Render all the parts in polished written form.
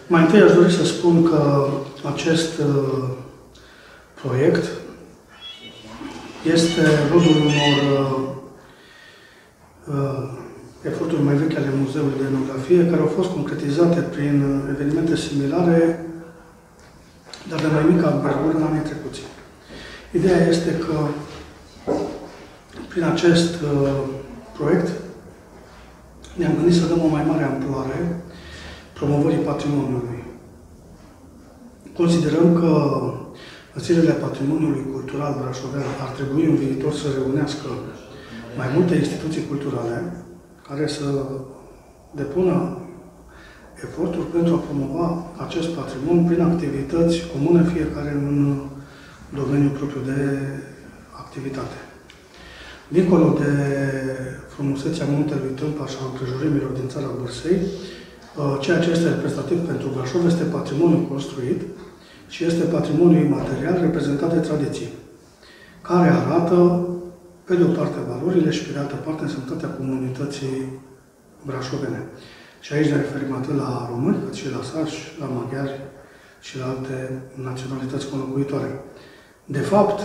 Mai întâi aș dori să spun că acest proiect este rodul unor eforturi mai vechi ale Muzeului de Etnografie, care au fost concretizate prin evenimente similare, dar de mai mică amplitudine în anii trecuți. Ideea este că prin acest proiect ne-am gândit să dăm o mai mare amploare promovării patrimoniului. Considerăm că Zilele Patrimoniului Cultural Brașovean ar trebui în viitor să reunească mai multe instituții culturale care să depună eforturi pentru a promova acest patrimoniu prin activități comune, fiecare în domeniul propriu de activitate. Dincolo de frumusețea muntelui Tâmpa și a împrejurimilor din țara Bârsei, ceea ce este reprezentativ pentru Brașov este patrimoniul construit și este patrimoniul imaterial reprezentat de tradiții, care arată, pe de o parte, valorile și, pe de altă parte, însemnătatea comunității brașovene. Și aici ne referim atât la români, cât și la sași, la maghiari și la alte naționalități conlocuitoare. De fapt,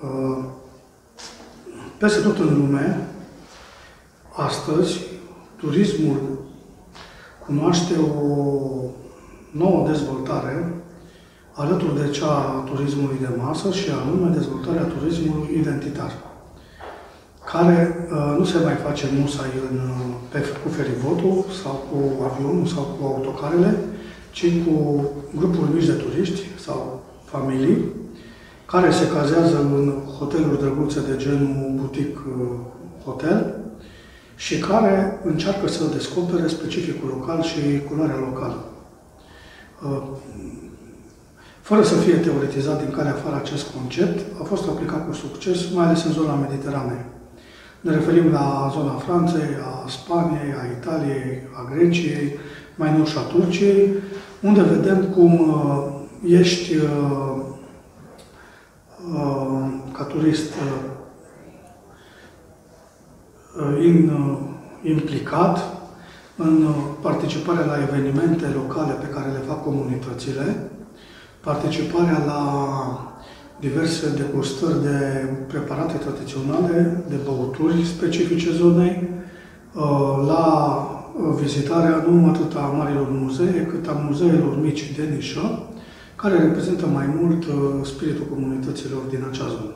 peste tot în lume, astăzi, turismul cunoaște o nouă dezvoltare alături de cea a turismului de masă și anume dezvoltarea turismului identitar, care nu se mai face musai cu feribotul sau cu avionul sau cu autocarele, ci cu grupuri mici de turiști sau familii care se cazează în hoteluri drăguțe de genul boutique hotel și care încearcă să descopere specificul local și culoarea locală. Fără să fie teoretizat din calea afară acest concept, a fost aplicat cu succes, mai ales în zona Mediteranei. Ne referim la zona Franței, a Spaniei, a Italiei, a Greciei, mai nou și a Turciei, unde vedem cum ești ca turist implicat în participarea la evenimente locale pe care le fac comunitățile, participarea la diverse degustări de preparate tradiționale, de băuturi specifice zonei, la vizitarea nu atât a marilor muzee, cât a muzeelor mici de nișă, care reprezintă mai mult spiritul comunităților din acea zonă.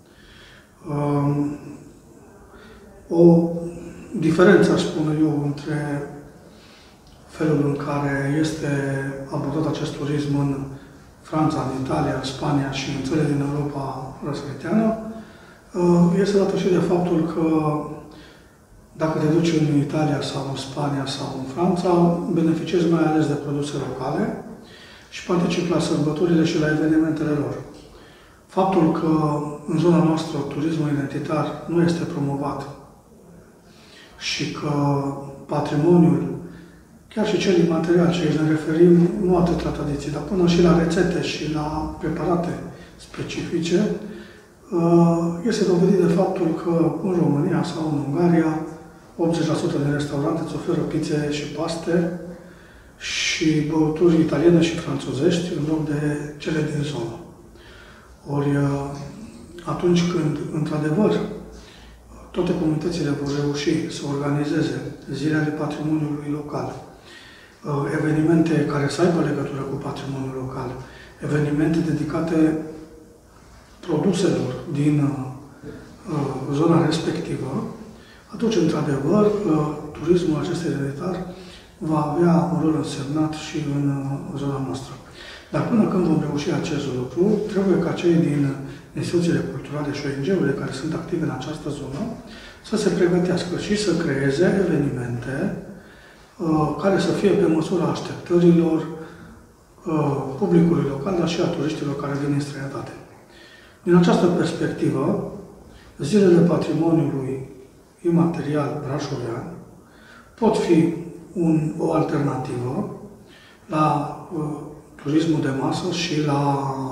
O diferență, aș spune eu, între felul în care este abordat acest turism în Franța, în Italia, în Spania și în țările din Europa răsăriteană, este dată și de faptul că dacă te duci în Italia sau în Spania sau în Franța, beneficiezi mai ales de produse locale și participi la sărbătorile și la evenimentele lor. Faptul că în zona noastră turismul identitar nu este promovat și că patrimoniul, chiar și cel imaterial, și aici ne referim nu atât la tradiții, dar până și la rețete și la preparate specifice, este dovedit de faptul că în România sau în Ungaria 80% din restaurante îți oferă pizze și paste și băuturi italiene și franțuzești în loc de cele din zonă. Ori atunci când, într-adevăr, toate comunitățile vor reuși să organizeze zilele patrimoniului local, evenimente care să aibă legătură cu patrimoniul local, evenimente dedicate produselor din zona respectivă, atunci, într-adevăr, turismul acesta identitar va avea un rol însemnat și în zona noastră. Dar până când vom reuși acest lucru, trebuie ca cei din instituțiile culturale și ONG-urile care sunt active în această zonă să se pregătească și să creeze evenimente care să fie pe măsura așteptărilor publicului local, dar și a turiștilor care vin în străinătate. Din această perspectivă, zilele patrimoniului imaterial brașovean pot fi o alternativă la turismul de masă și la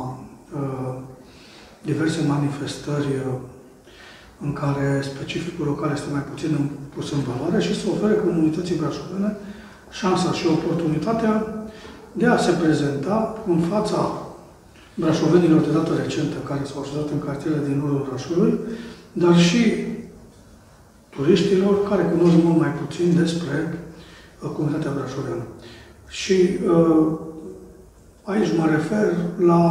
diverse manifestări în care specificul local este mai puțin pus în valoare și să ofere comunității brașovene șansa și oportunitatea de a se prezenta în fața brașovenilor de dată recentă care s-au așezat în cartierele din nordul orașului, dar și turiștilor care cunosc mult mai puțin despre comunitatea brașoveană. Și aici mă refer la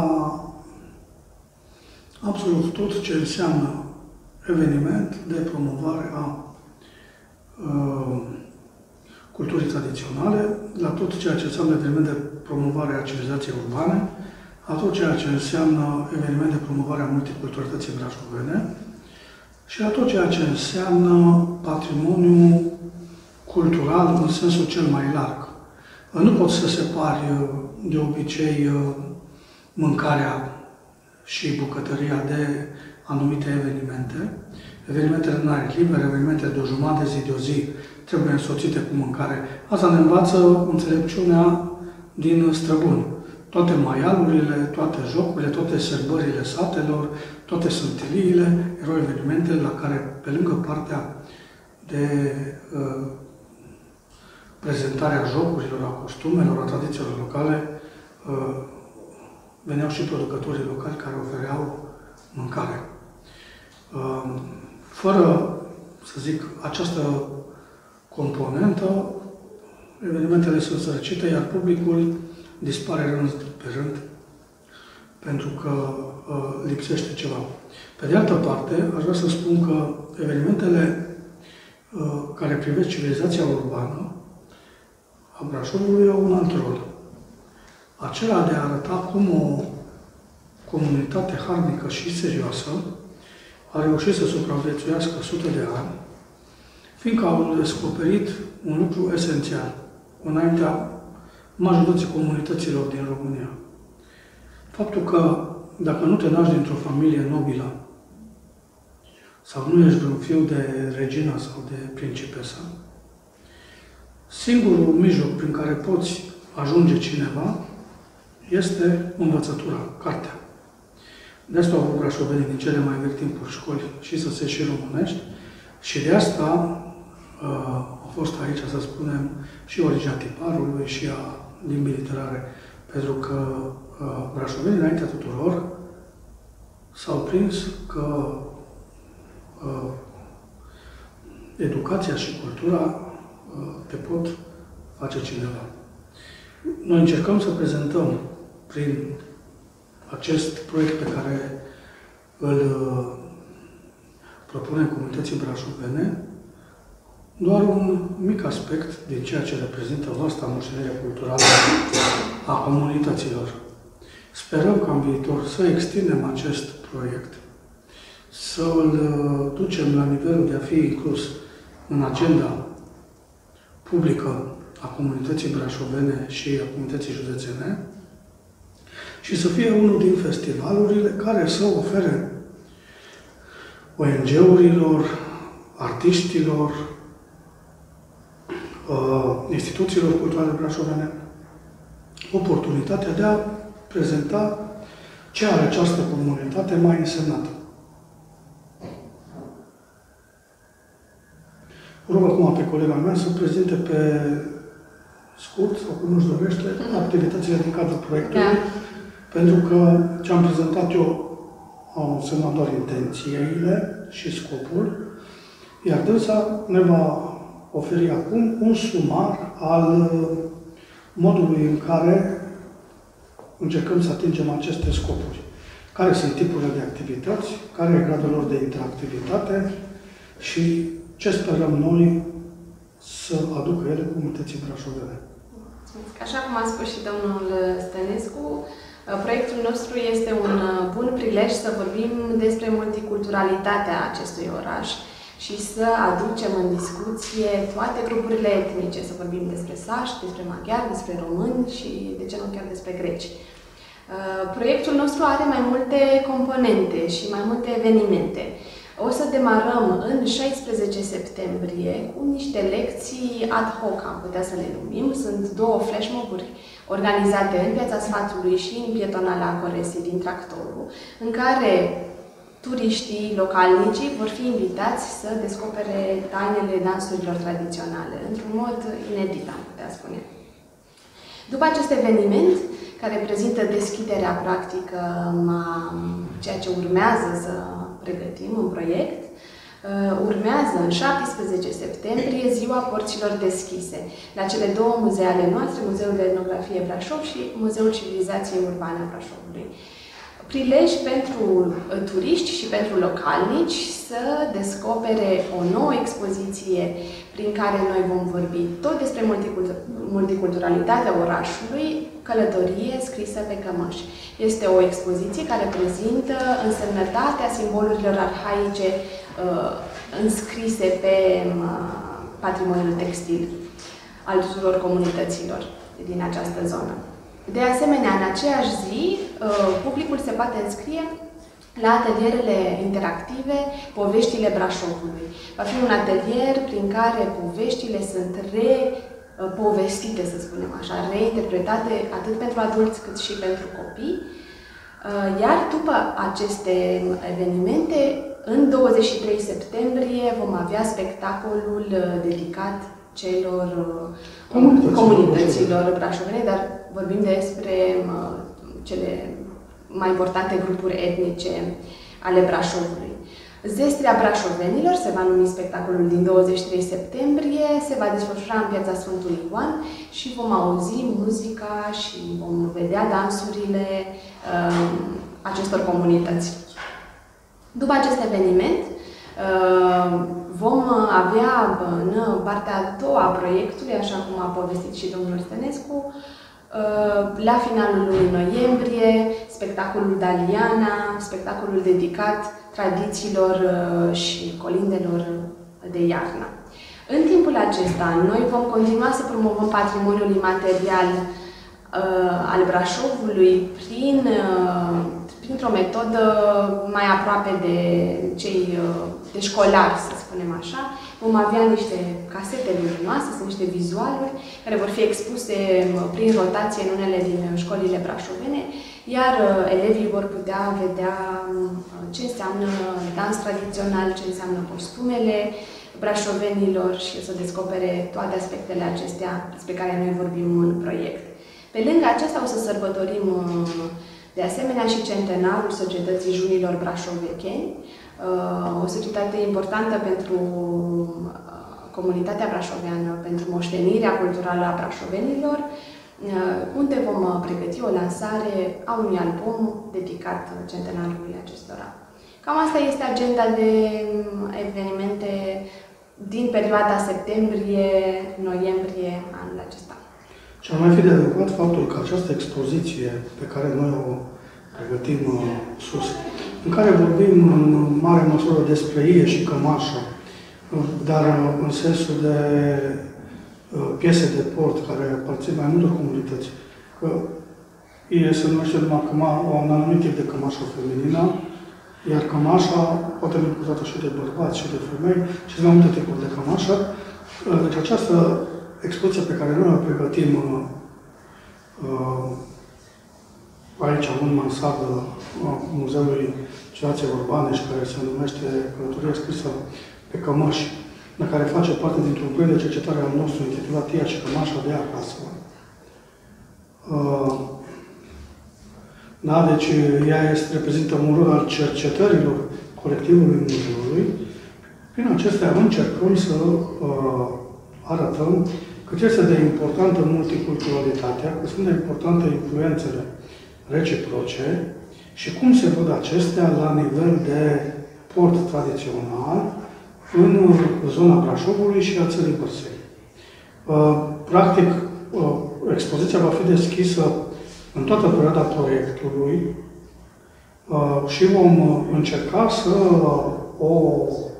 absolut tot ce înseamnă eveniment de promovare a culturii tradiționale, la tot ceea ce înseamnă eveniment de promovare a civilizației urbane, la tot ceea ce înseamnă eveniment de promovare a multiculturalității brașovene și la tot ceea ce înseamnă patrimoniu cultural în sensul cel mai larg. Nu poți să separi de obicei mâncarea și bucătăria de anumite evenimente. Evenimentele în aer liber, evenimente de o jumătate de zi, de o zi, trebuie însoțite cu mâncare. Asta ne învață înțelepciunea din străbuni. Toate maialurile, toate jocurile, toate sărbările satelor, toate sântiliile erau evenimente la care, pe lângă partea de prezentarea jocurilor, a costumelor, a tradițiilor locale, veneau și producătorii locali care ofereau mâncare. Fără, să zic, această componentă, evenimentele sunt sărăcite, iar publicul dispare rând pe rând, pentru că lipsește ceva. Pe de altă parte, aș vrea să spun că evenimentele care privesc civilizația urbană a Brașovului au un alt rol. Acela de a arăta cum o comunitate harnică și serioasă a reușit să supraviețuiască sute de ani, fiindcă au descoperit un lucru esențial înaintea majorității comunităților din România. Faptul că dacă nu te naști dintr-o familie nobilă sau nu ești vreun fiu de regină sau de principesă, singurul mijloc prin care poți ajunge cineva este învățătura, cartea. De asta au avut brașovenii din cele mai vechi timpuri școli și să se și românești și de asta a fost aici, să spunem, și originea tiparului și a limbii literare. Pentru că brașovenii, înaintea tuturor, s-au prins că educația și cultura te pot face cineva. Noi încercăm să prezentăm prin acest proiect pe care îl propunem comunității brașovene doar un mic aspect din ceea ce reprezintă vasta moștenire culturală a comunităților. Sperăm ca în viitor să extindem acest proiect, să îl ducem la nivelul de a fi inclus în agenda publică a comunității brașovene și a comunității județene și să fie unul din festivalurile care să ofere ONG-urilor, artiștilor, instituțiilor culturale brașovene oportunitatea de a prezenta ce are această comunitate mai însemnată. Rog acum pe colega mea să prezinte pe scurt, sau cum își dorește, activitățile din cadrul proiectului, pentru că ce am prezentat eu au însemnat doar intențiile și scopul, iar dânsa ne va oferi acum un sumar al modului în care încercăm să atingem aceste scopuri. Care sunt tipurile de activități, care e gradul lor de interactivitate și ce sperăm noi să aducă ele comunității brașovene. Așa cum a spus și domnul Stănescu, proiectul nostru este un bun prilej să vorbim despre multiculturalitatea acestui oraș și să aducem în discuție toate grupurile etnice, să vorbim despre sași, despre maghiari, despre români și, de ce nu, chiar despre greci. Proiectul nostru are mai multe componente și mai multe evenimente. O să demarăm în 16 septembrie cu niște lecții ad hoc, am putea să le numim. Sunt două flash mob-uri organizate în Piața Sfatului și în pietonala Coresii din Tractorul, în care turiștii, localnicii vor fi invitați să descopere tainele dansurilor tradiționale, într-un mod inedit, am putea spune. După acest eveniment, care prezintă deschiderea practică a ceea ce urmează să pregătim în proiect, urmează în 17 septembrie Ziua Porților Deschise la cele două muzee ale noastre, Muzeul de Etnografie Brașov și Muzeul Civilizației Urbane a Brașovului. Prilej pentru turiști și pentru localnici să descopere o nouă expoziție prin care noi vom vorbi tot despre multiculturalitatea orașului, călătorie scrisă pe cămăși. Este o expoziție care prezintă însemnătatea simbolurilor arhaice înscrise pe patrimoniul textil al tuturor comunităților din această zonă. De asemenea, în aceeași zi, publicul se poate înscrie la atelierele interactive Poveștile Brașovului. Va fi un atelier prin care poveștile sunt repovestite, să spunem așa, reinterpretate atât pentru adulți cât și pentru copii. Iar după aceste evenimente, în 23 septembrie vom avea spectacolul dedicat celor comunităților brașovene, dar vorbim despre cele mai importante grupuri etnice ale Brașovului. Zestrea brașovenilor se va numi spectacolul din 23 septembrie, se va desfășura în Piața Sfântul Ioan și vom auzi muzica și vom vedea dansurile acestor comunități. După acest eveniment, vom avea în partea a doua a proiectului, așa cum a povestit și domnul Stănescu, la finalul lunii noiembrie, spectacolul Daliana, spectacolul dedicat tradițiilor și colindelor de iarnă. În timpul acesta, noi vom continua să promovăm patrimoniul imaterial al Brașovului printr-o metodă mai aproape de cei de școlari, să spunem așa. Vom avea niște casete luminoase, sunt niște vizualuri care vor fi expuse prin rotație în unele din școlile brașovene, iar elevii vor putea vedea ce înseamnă dans tradițional, ce înseamnă costumele brașovenilor și să descopere toate aspectele acestea despre care noi vorbim în proiect. Pe lângă acesta o să sărbătorim de asemenea și centenarul Societății Junilor Brașovecheni, o societate importantă pentru comunitatea brașoveană, pentru moștenirea culturală a brașovenilor, unde vom pregăti o lansare a unui album dedicat centenarului acestora. Cam asta este agenda de evenimente din perioada septembrie-noiembrie anul acesta. Și ar mai fi de adăugat faptul că această expoziție pe care noi o pregătim sus, în care vorbim în mare măsură despre ie și cămașă, dar în sensul de piese de port care aparțin mai multor comunități, că ie se numește numai un anumit tip de cămașă feminină, iar cămașa poate fi purtată și de bărbați și de femei și de mai multe tipuri de cămașă. Deci această expoziție pe care noi o pregătim aici, în mansardă Muzeului Civilizației Urbane și care se numește Călătorie scrisă pe cămăși, la care face parte dintr-un proiect de cercetare al nostru intitulat Ia și cămașa de acasă. Da, deci ea reprezintă un rol al cercetărilor colectivului muzeului. Prin acestea încercăm să arătăm cât este de importantă multiculturalitatea, cât sunt de importante influențele reciproce și cum se văd acestea la nivel de port tradițional în zona Brașovului și a țării Vărsei. Practic, expoziția va fi deschisă în toată perioada proiectului și vom încerca să o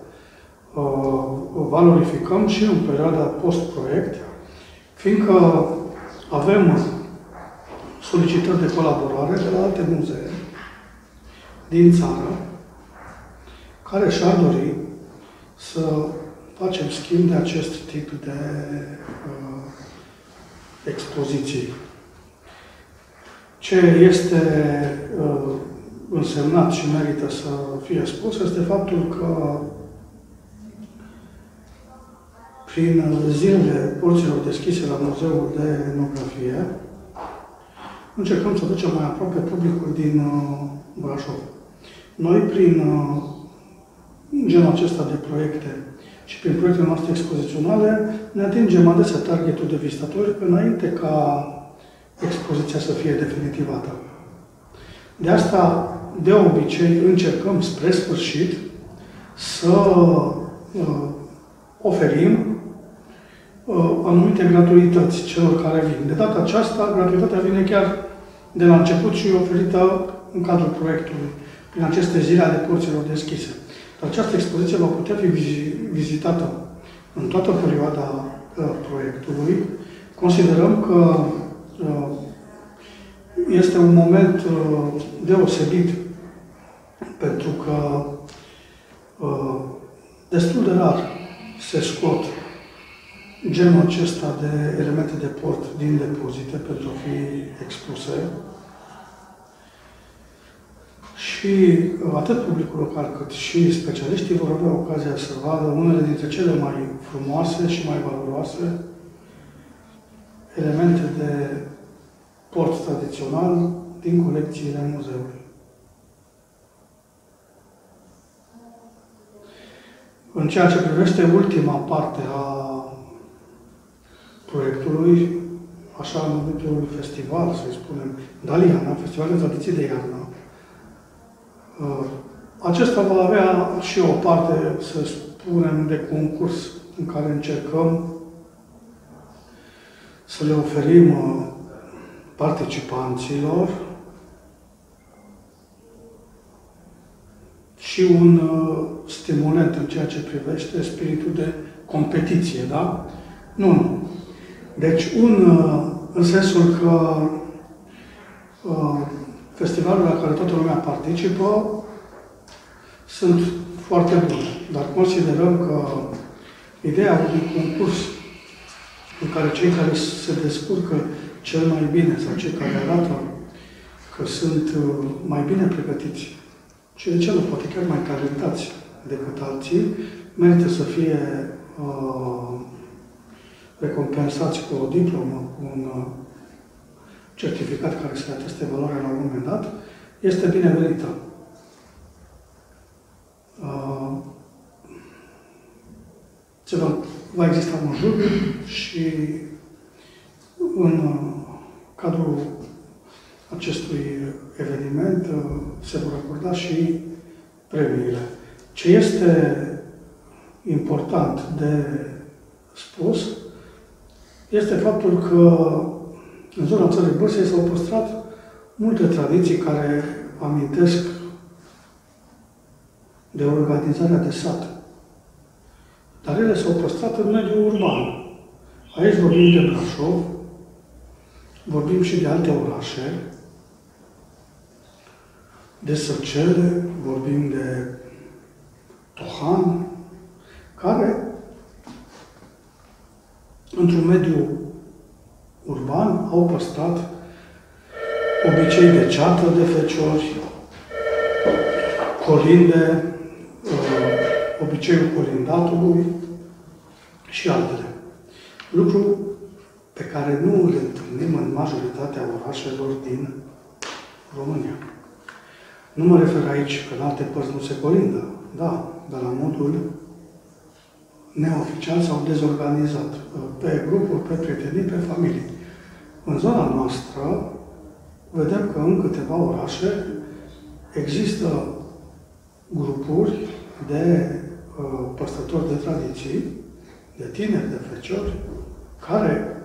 valorificăm și în perioada post-proiect, fiindcă avem solicitări de colaborare de la alte muzee din țară, care și-ar dori să facem schimb de acest tip de expoziții. Ce este însemnat și merită să fie spus este faptul că prin zilele porților deschise la Muzeul de Etnografie, încercăm să ducem mai aproape publicul din Brașov. Noi, prin genul acesta de proiecte și prin proiectele noastre expoziționale, ne atingem adesea targetul de vizitatori înainte ca expoziția să fie definitivată. De asta, de obicei, încercăm spre sfârșit să oferim anumite gratuități celor care vin. De data aceasta, gratuitatea vine chiar de la început și oferită în cadrul proiectului, prin aceste zile ale porților deschise. Dar această expoziție va putea fi vizitată în toată perioada proiectului. Considerăm că este un moment deosebit, pentru că destul de rar se scot genul acesta de elemente de port din depozite pentru a fi expuse. Și atât publicul local cât și specialiștii vor avea ocazia să vadă unele dintre cele mai frumoase și mai valoroase elemente de port tradițional din colecțiile muzeului. În ceea ce privește ultima parte a proiectului, așa numitul festival, să-i spunem, Daliana, Festivalul de Tradiții de Iarnă, acesta va avea și o parte, să spunem, de concurs în care încercăm să le oferim participanților și un stimulant în ceea ce privește spiritul de competiție, da? Nu. Deci, în sensul că festivalul la care toată lumea participă sunt foarte bune, dar considerăm că ideea unui concurs în care cei care se descurcă cel mai bine sau cei care arată că sunt mai bine pregătiți și de ce nu, poate chiar mai talentați decât alții, merită să fie recompensați cu o diplomă, cu un certificat care să ateste valoarea la un moment dat, este binevenită. Va exista un juriu și în cadrul acestui eveniment se vor acorda și premiile. Ce este important de spus este faptul că în zona țării Bursei s-au păstrat multe tradiții care amintesc de organizarea de sat. Dar ele s-au păstrat în mediul urban. Aici vorbim de Brașov, vorbim și de alte orașe, de Săcele, vorbim de Tohan, care, într-un mediu urban, au păstrat obicei de ceată de feciori, colinde, obiceiul colindatului și altele. Lucru pe care nu îl întâlnim în majoritatea orașelor din România. Nu mă refer aici că în alte părți nu se colindă, da, dar la modul neoficial sau dezorganizat, pe grupuri, pe prietenii, pe familii. În zona noastră, vedem că în câteva orașe există grupuri de păstrători de tradiții, de tineri, de feciori, care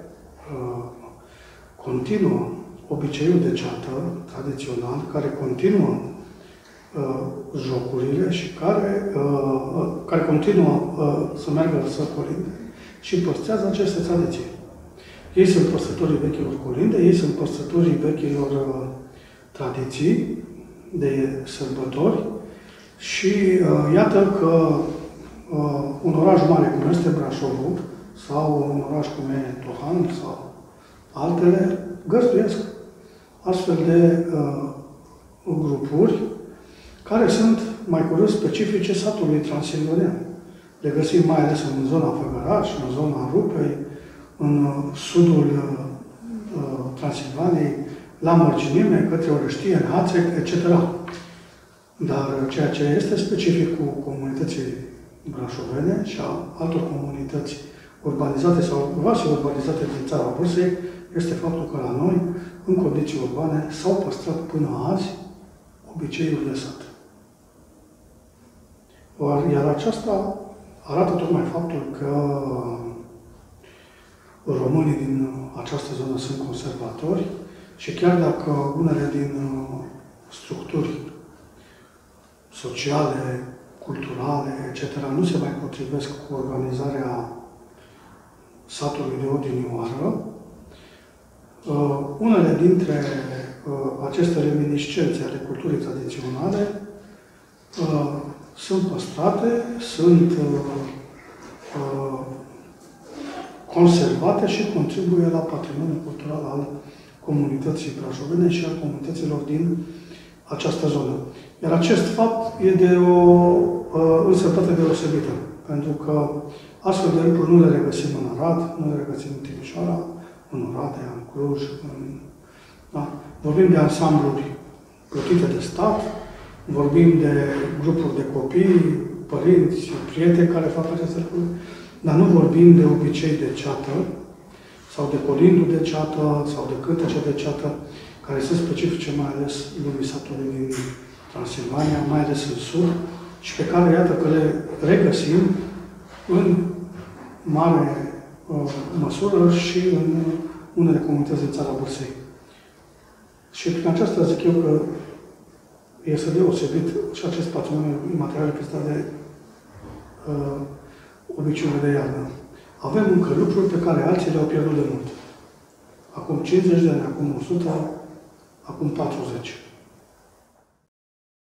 continuă obiceiul de ceată tradițional, care continuă jocurile și care continuă să meargă să colinde și păstrează aceste tradiții. Ei sunt păstrătorii vechilor colinde, ei sunt păstrătorii vechilor tradiții de sărbători și iată că un oraș mare cum este Brașovul sau un oraș cum e Tohan sau altele găzduiesc astfel de grupuri care sunt mai curând specifice satului transilvanean. Le găsim mai ales în zona Făgăraș, în zona Rupei, în sudul Transilvaniei, la mărginime, către Orăștie, în Hațec, etc. Dar ceea ce este specific cu comunității brașovene și a altor comunități urbanizate sau quasi urbanizate din țara Bursei, este faptul că la noi, în condiții urbane, s-au păstrat până azi obiceiuri de sat. Iar aceasta arată tocmai faptul că românii din această zonă sunt conservatori și chiar dacă unele din structuri sociale, culturale, etc., nu se mai potrivesc cu organizarea satului de odinioară, unele dintre aceste reminiscențe ale culturii tradiționale sunt păstrate, sunt conservate și contribuie la patrimoniul cultural al comunității brașovene și al comunităților din această zonă. Iar acest fapt e de o însemnătate deosebită, pentru că astfel de lucruri nu le regăsim în Arad, nu le regăsim în Timișoara, în Oradea, în Cluj. Da? Vorbim de ansambluri plătite de stat, vorbim de grupuri de copii, părinți, prieteni care fac aceste lucruri, dar nu vorbim de obicei de ceată, sau de colindul de ceată, sau de cântece de ceată, care sunt specifice mai ales lumii satului din Transilvania, mai ales în sud, și pe care, iată, că le regăsim în mare măsură și în unele comunități din țara Bursei. Și prin aceasta zic eu că este deosebit și acest patrimoniu imaterial reprezentat de obiceiurile de iarnă. Avem încă lucruri pe care alții le-au pierdut de mult. Acum 50 de ani, acum 100, acum 40.